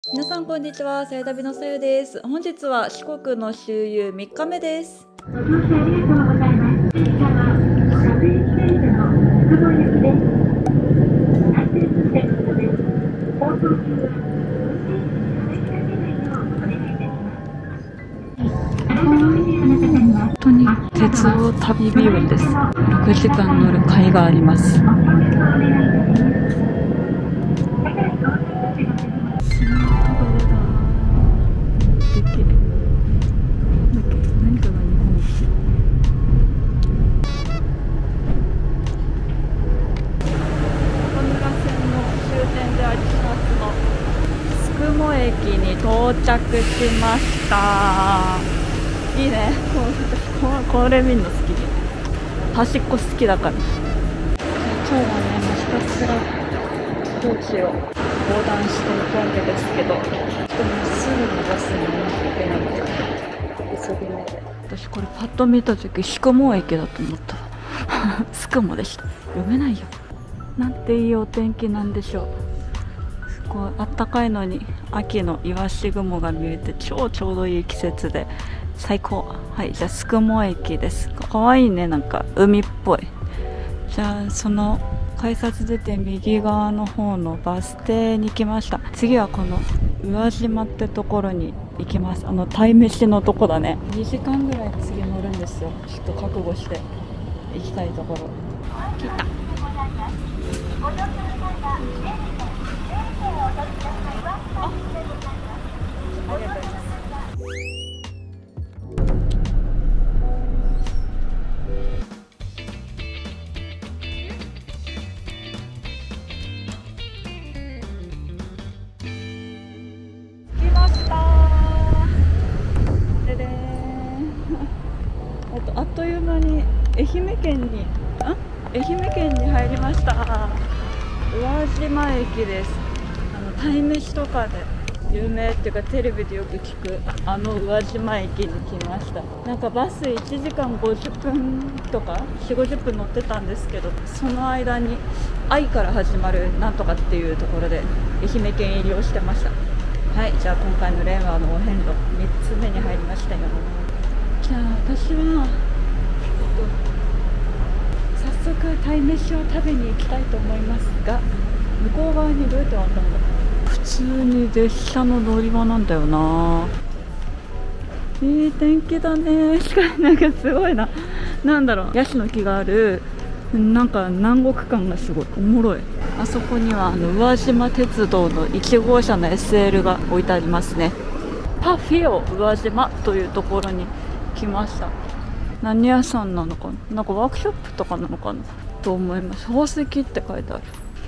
皆さんこんにちは、さゆ旅のさゆです。本日は四国の周遊3日目です。 ご乗車ありがとうございます。電車は各駅停車の宿毛行きです。安全運転のため、放送中は運転士に話しかけないようお願いいたします。改めましてあなたには本当に鉄道旅日和です。6時間乗る会があります。 ご協力をお願いいたします。次回到着の手があります。 何かが日本一。中村線の終点でありますの宿毛駅に到着しました。いいね。これ見るの好き。端っこ好きだから。今日はね、もうひたすら高知を横断していくわけですけど、ちょっともうすぐのバスに乗らなきゃいけないので、急ぎ目で。私これパッと見た時宿毛駅だと思ったわ。スクモでした。読めないよ。なんていいお天気なんでしょう。すごいあったかいのに秋のイワシ雲が見えてちょうどいい季節で最高。はい、じゃあ宿毛駅です。かわいいね、なんか海っぽい。じゃあその改札出て右側の方のバス停に来ました。次はこの宇和島ってところに行きます。鯛めしのとこだね。2時間ぐらい次乗るんですよ。ちょっと覚悟して行きたいところ。来た。ありがとうございます。着きましたー。ででーん。あっという間に愛媛県に入りました。宇和島駅です。鯛めしとかで有名っていうかテレビでよく聞く宇和島駅に来ました。なんかバス1時間50分とか4、50分乗ってたんですけど、その間に愛から始まるなんとかっていうところで愛媛県入りをしてました。はい、じゃあ今回の令和のお遍路3つ目に入りましたよ。じゃあ私は早速鯛めしを食べに行きたいと思いますが、向こう側にどうやって渡るんだ。普通に列車の乗り場なんだよな。いい天気だね。しかしなんかすごいな、なんだろう、ヤシの木がある、なんか南国感がすごいおもろい。あそこには宇和島鉄道の1号車の SL が置いてありますね。パフィオ宇和島というところに来ました。何屋さんなのかな、なんかワークショップとかなのかなと思います。宝石って書いてある。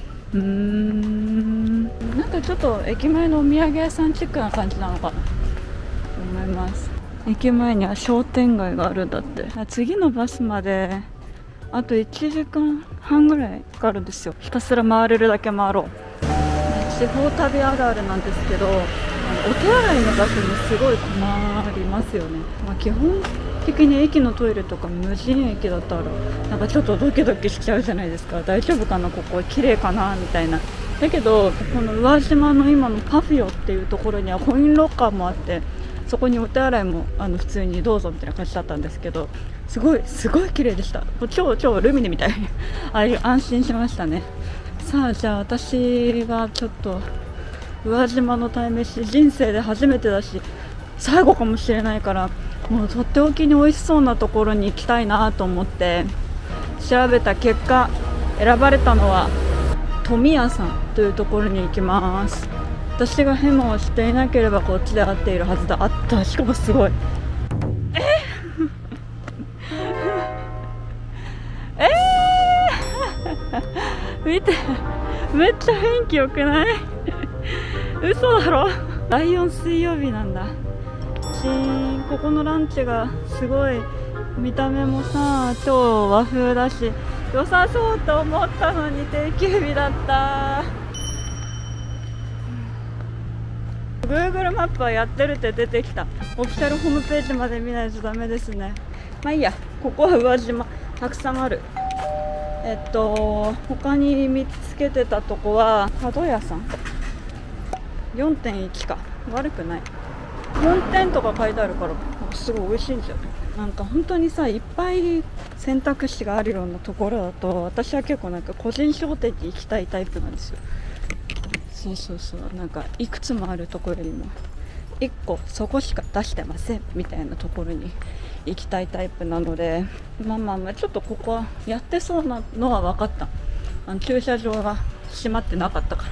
なんかちょっと駅前のお土産屋さんチックな感じなのかなと思います。駅前には商店街があるんだって。次のバスまであと1時間半ぐらいかかるんですよ。ひたすら回れるだけ回ろう。地方旅あるあるなんですけど、お手洗いの場所にすごい困りますよね。基本的に駅のトイレとか無人駅だったらなんかちょっとドキドキしちゃうじゃないですか。大丈夫かな、ここ綺麗かなみたいな。だけどこの宇和島の今のパフィオっていうところにはコインロッカーもあって、そこにお手洗いも普通にどうぞみたいな感じだったんですけど、すごい綺麗でした。超ルミネみたいあれ安心しましたね。さあ、じゃあ私がちょっと宇和島の鯛めし人生で初めてだし最後かもしれないから、もうとっておきに美味しそうなところに行きたいなと思って調べた結果、選ばれたのは富屋さんというところに行きます。私がヘマをしていなければこっちで合っているはずだ。あった。しかもすごい見て、めっちゃ雰囲気良くない嘘だろ。第4水曜日なんだ。ここのランチがすごい見た目もさ超和風だし良さそうと思ったのに定休日だった。 Google マップはやってるって出てきた。オフィシャルホームページまで見ないとダメですね。まあいいや、ここは宇和島たくさんある。他に見つけてたとこは角屋さん 4.1 か、悪くない。4点とか書いてあるからすごい美味しいんじゃない。なんか本当にさ、いっぱい選択肢があるようなところだと、私は結構なんか個人商店に行きたいタイプなんですよ。そうそうそう、なんかいくつもあるところよりも1個そこしか出してませんみたいなところに行きたいタイプなので、まあちょっとここはやってそうなのは分かった。駐車場が閉まってなかったから。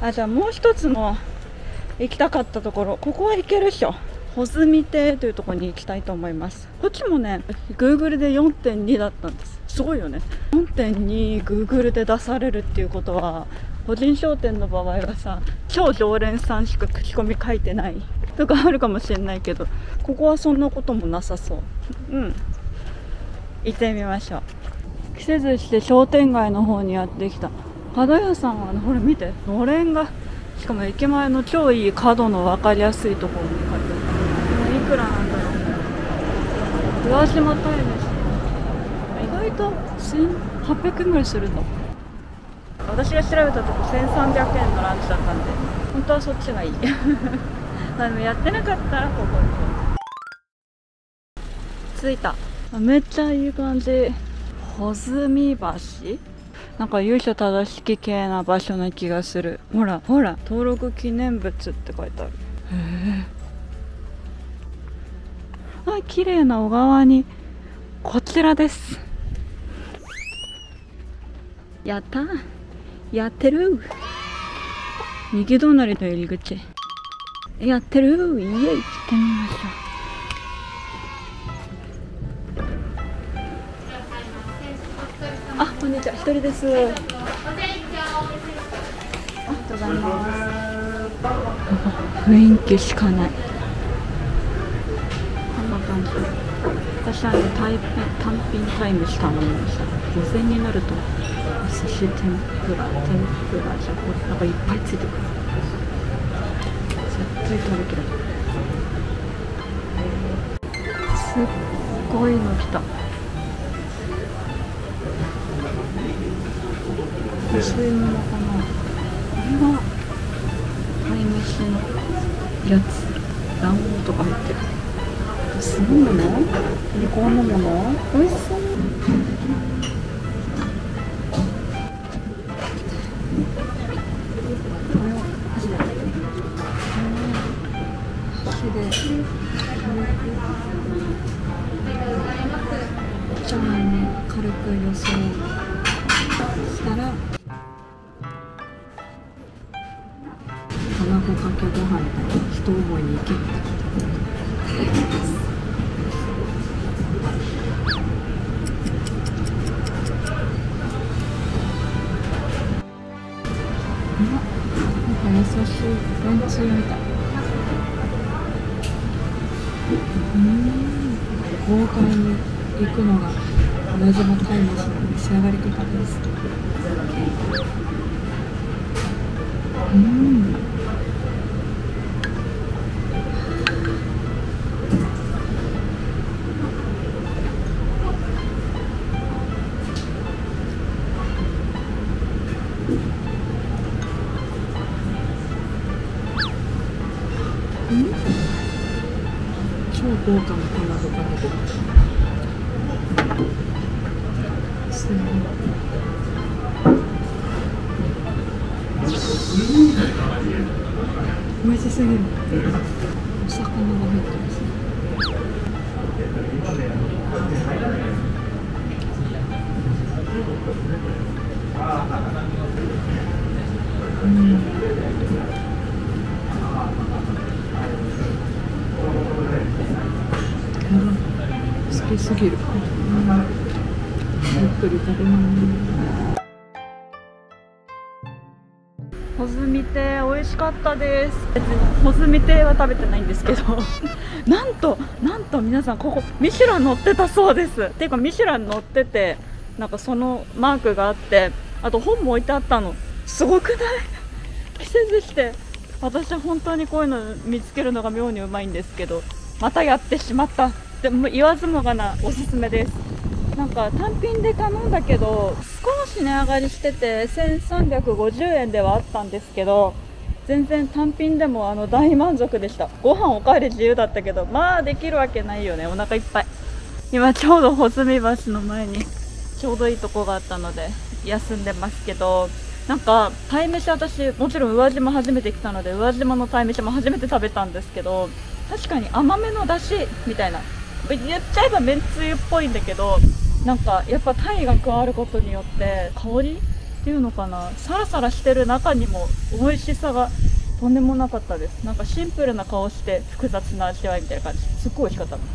じゃあもう一つの行きたかったところ、ここは行けるっしょ。穂積亭というところに行きたいと思います。こっちもね Google で 4.2 だったんです。すごいよね。 4.2 Google で出されるっていうことは、個人商店の場合はさ、超常連さんしか口コミ書いてないとかあるかもしれないけど、ここはそんなこともなさそう。行ってみましょう。季節して商店街の方にやってきた。角屋さんはほら見て、のれんが、しかも駅前の超いい角の分かりやすいところに書いてある。いくらなんだろう。宇和島鯛めし意外と1800円ぐらいするんだ。私が調べたとこ1300円のランチだったんで、本当はそっちがいい。でもやってなかったらここに着いた。めっちゃいい感じ。穂積橋、なんか由緒正しき系な場所な気がする。ほらほら、登録記念物って書いてある。綺麗な小川に、こちらです。やったー、やってる。右隣の入り口やってる。イエイ、行ってみましょう。こんにちは、一人です。ありがとうございます。雰囲気しかない。こんな感じ。私は単品タイムしか頼みました。午前になると寿司、天ぷら、じゃこれなんかいっぱいついてくる。絶対食べきれない。すっごいの来た。そういうものかな。これが鯛めしのやつ。卵黄とか入ってる。すごいもの、こんなもの美味しそう。じゃあ軽く予想したら、卵かけご飯で一思いにいける。優しいめんつゆみたい。豪快に行くのが宇和島鯛めしの仕上がり方です。超豪華な卵かけてる。すごい。美味しすぎる。お魚が入ってますね。好きすぎる。ゆっくり食べます。穂積亭美味しかったです。別に穂積亭は食べてないんですけどなんと皆さん、ここミシュラン載ってたそうです。っていうかミシュラン載ってて、なんかそのマークがあって、あと本も置いてあったの。すごくない？季節して、私は本当にこういうの見つけるのが妙にうまいんですけど、またやってしまった。でも言わずもがなおすすめです。なんか単品で頼んだけど少し値上がりしてて1350円ではあったんですけど、 全然単品でも大満足でした。ご飯おかわり自由だったけど、まあできるわけないよね。お腹いっぱい。今ちょうど穂積橋の前にちょうどいいとこがあったので休んでますけど、なんか鯛めし、私もちろん宇和島初めて来たので宇和島の鯛めしも初めて食べたんですけど、確かに甘めのだしみたいな、言っちゃえばめんつゆっぽいんだけど、なんかやっぱ鯛が加わることによって香りっていうのかな、サラサラしてる中にも美味しさがとんでもなかったです。なんかシンプルな顔して複雑な味わいみたいな感じ、すっごい美味しかった。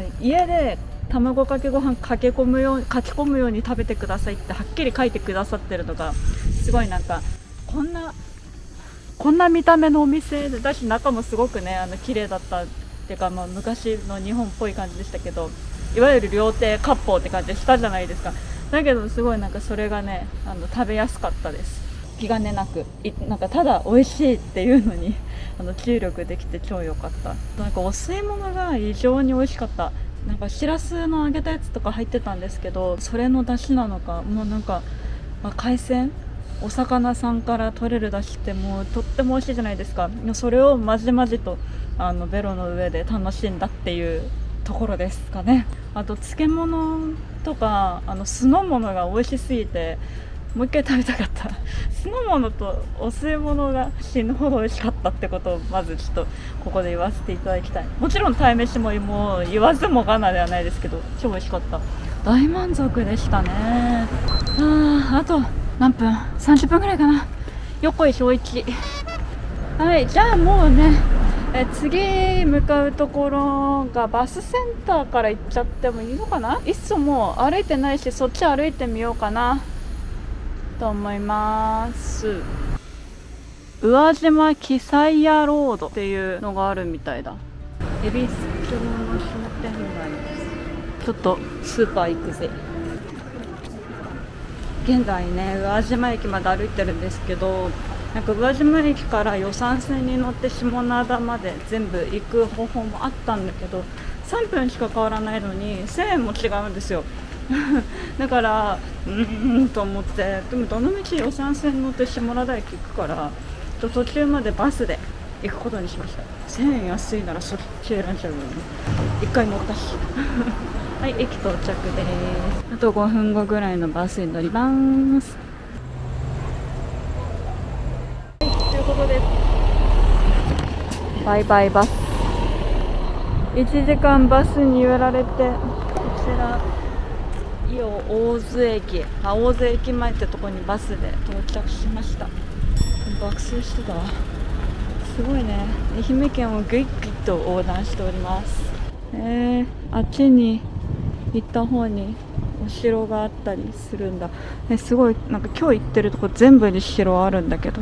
家で卵かけご飯書き込むように食べてくださいってはっきり書いてくださってるのがすごい、なんかこんな見た目のお店だし、中もすごくね綺麗だったっていうか、まあ、昔の日本っぽい感じでしたけど、いわゆる料亭割烹って感じでしたじゃないですか。だけどすごいなんかそれがね食べやすかったです。気兼ねなく、なんかただ美味しいっていうのに注力できて超良かった。なんかお吸い物が異常に美味しかった。なんかしらすの揚げたやつとか入ってたんですけど、それの出汁なのか、もうなんか、まあ、海鮮お魚さんから取れる出汁ってもうとっても美味しいじゃないですか。それをまじまじとベロの上で楽しんだっていうところですかね。あと漬物とか酢の物が美味しすぎてもう一回食べたかった。酢の物とお吸い物が死ぬほど美味しかったってことをまずちょっとここで言わせていただきたい。もちろん鯛めしももう言わずもがなではないですけど超美味しかった。大満足でしたね。あと何分、30分ぐらいかな。横井小一。はい、じゃあもうね、次向かうところがバスセンターから行っちゃってもいいのかな。いっそもう歩いてないしそっち歩いてみようかなと思います。宇和島キサイヤロードっていうのがあるみたいだ。恵比寿町の商店街です。ちょっとスーパー行くぜ。現在ね宇和島駅まで歩いてるんですけど、なんか宇和島駅から予讃線に乗って下灘まで全部行く方法もあったんだけど、3分しか変わらないのに1000円も違うんですよ。だからと思って、でもどの道予讃線乗って下灘駅行くから途中までバスで行くことにしました。1000円安いならそっち選んじゃうよね。1回乗ったし。はい、駅到着です。あと5分後ぐらいのバスに乗ります。ということでバイバイバス。1時間バスに揺られて、こちら伊予大津駅、大津駅前ってとこにバスで到着しました。爆睡してたわ。すごいね、愛媛県をぐいぐいと横断しております。あっちに行った方にお城があったりするんだ。すごい、なんか今日行ってるとこ全部に城あるんだけど。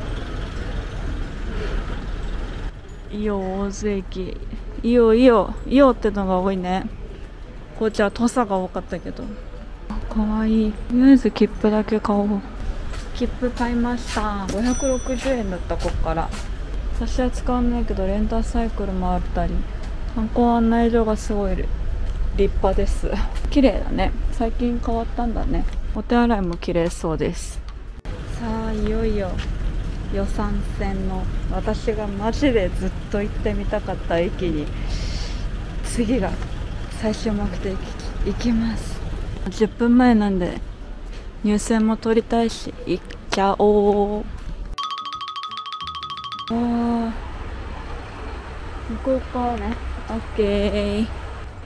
伊予大津駅、伊予ってのが多いね。こっちは土佐が多かったけど。かわいい。とりあえず切符だけ買おう。切符買いました。560円だった。こっから私は使わないけどレンタサイクルもあったり、観光案内所がすごい立派です。綺麗だね。最近変わったんだね。お手洗いも綺麗そうです。さあいよいよ予讃線の私がマジでずっと行ってみたかった駅に次が最終目的地行きます。10分前なんで入線も取りたいし行っちゃおう。行こうかね。オッケー。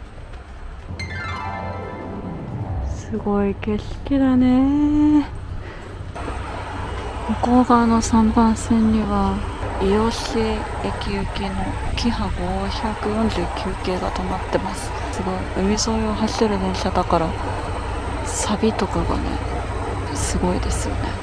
すごい景色だね。向こう側の3番線には伊予市駅行きのキハ549系が止まってます。すごい海沿いを走る電車だからサビとかがねすごいですよね。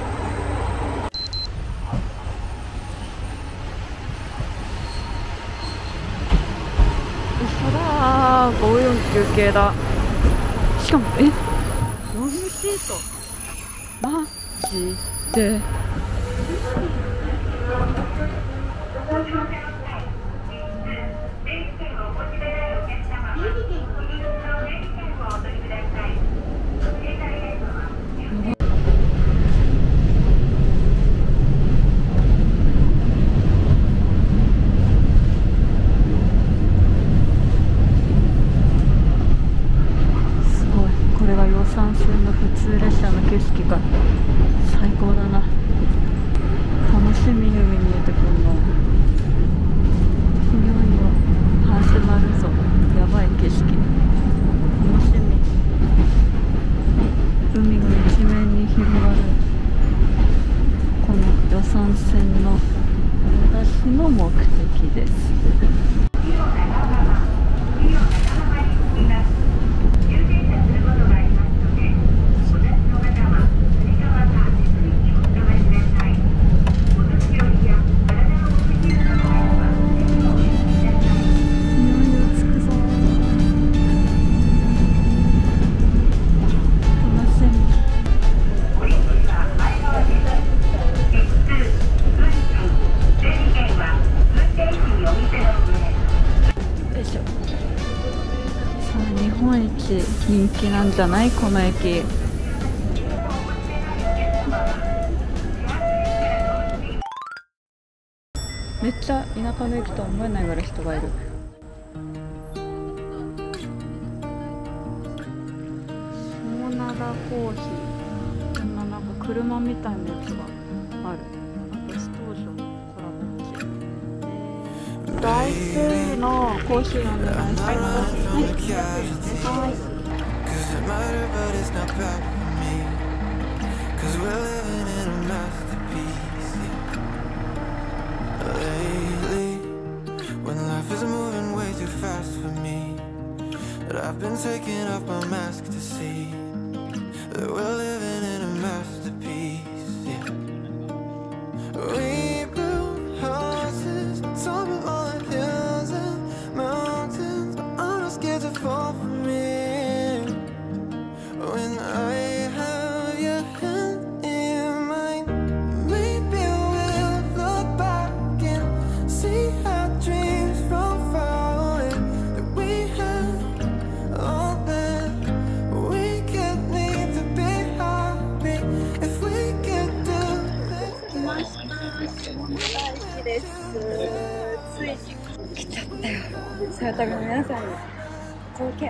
一緒だー、549系だ。しかもロングシートマジで。 色が最高だな。楽しみ。海見えてくるの。いよいよ始まるぞ。やばい景色、楽しみ。海が一面に広がるこの予算線の私の目的です。日本一人気なんじゃないこの駅。めっちゃ田舎の駅とは思えないぐらい人がいる。下灘コーヒー、こんななんか車みたいなやつがある。あとストージョンコラボッチ。ダイスのコーヒーお願いします。はい。I've been taking off my mask to see that we're living in a masterpiece. Yeah. We built houses on top of all the hills and mountains, but I'm not scared to fall from it. When I have your hand in mine, maybe we'll look back and see our dreams from far away. That we had all that we could need to be happy if we could do this. 来ました。下田駅です。ついに来ちゃったよ。さよたびの皆さんに貢献。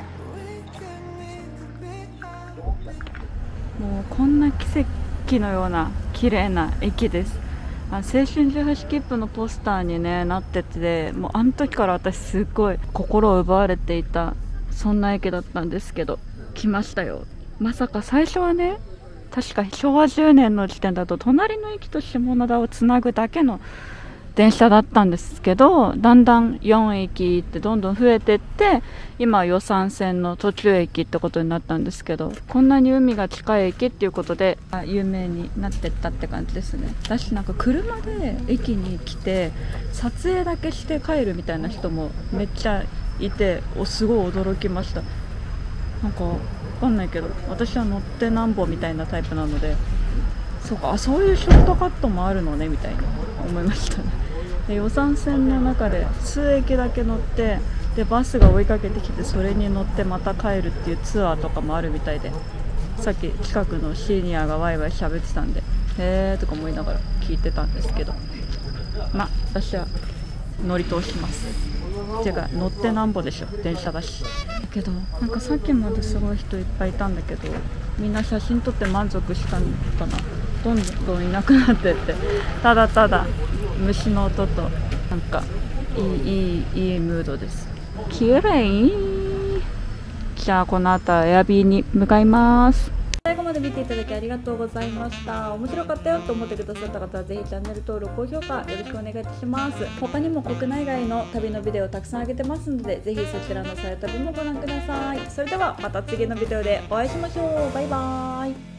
もうこんな奇跡のような綺麗な駅です。青春18切符のポスターに、ね、なってて、もうあの時から私すごい心を奪われていた、そんな駅だったんですけど、来ましたよ。まさか最初はね、確か昭和10年の時点だと隣の駅と下灘をつなぐだけの電車だったんですけど、だんだん4駅ってどんどん増えてって、今は予算線の途中駅ってことになったんですけど、こんなに海が近い駅っていうことで有名になってったって感じですね。私なんか車で駅に来て撮影だけして帰るみたいな人もめっちゃいて、すごい驚きました。なんかわかんないけど、私は乗ってなんぼみたいなタイプなので、そうか、そういうショートカットもあるのねみたいに思いましたね。で、予算線の中で数駅だけ乗って、でバスが追いかけてきてそれに乗ってまた帰るっていうツアーとかもあるみたいで、さっき近くのシニアがワイワイ喋ってたんで、へーとか思いながら聞いてたんですけど、まあ私は乗り通します。てか乗ってなんぼでしょ、電車だし。だけどなんかさっきまですごい人いっぱいいたんだけど、みんな写真撮って満足したのかな。どんどんいなくなってって、ただただ虫の音となんかいいムードです。きれい。じゃあこの後はエアビーに向かいます。最後まで見ていただきありがとうございました。面白かったよと思ってくださった方はぜひチャンネル登録、高評価よろしくお願いいたします。他にも国内外の旅のビデオをたくさん上げてますので、ぜひそちらのさよ旅もご覧ください。それではまた次のビデオでお会いしましょう。バイバーイ。